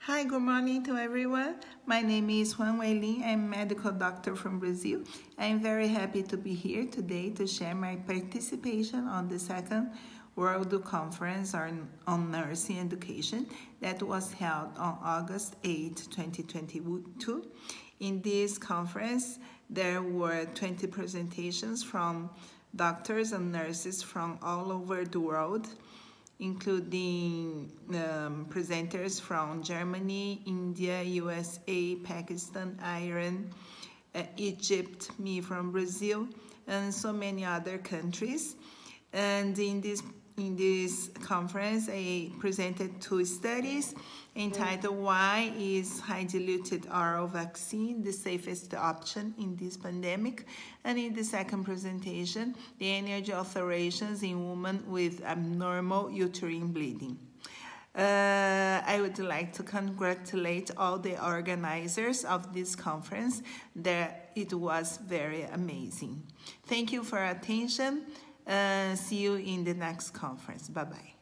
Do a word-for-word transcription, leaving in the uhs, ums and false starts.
Hi, good morning to everyone. My name is Juan Weilin. I'm a medical doctor from Brazil. I'm very happy to be here today to share my participation on the second World Conference on, on Nursing Education that was held on August eighth, twenty twenty-two. In this conference, there were twenty presentations from doctors and nurses from all over the world, including um, presenters from Germany, India, U S A, Pakistan, Iran, uh, Egypt, me from Brazil, and so many other countries. And in this in this conference, I presented two studies entitled "Why is High Diluted Oral Vaccine the Safest Option in this Pandemic?" And in the second presentation, the energy alterations in women with abnormal uterine bleeding. Uh, I would like to congratulate all the organizers of this conference. That it was very amazing. Thank you for your attention. Uh, see you in the next conference. Bye-bye.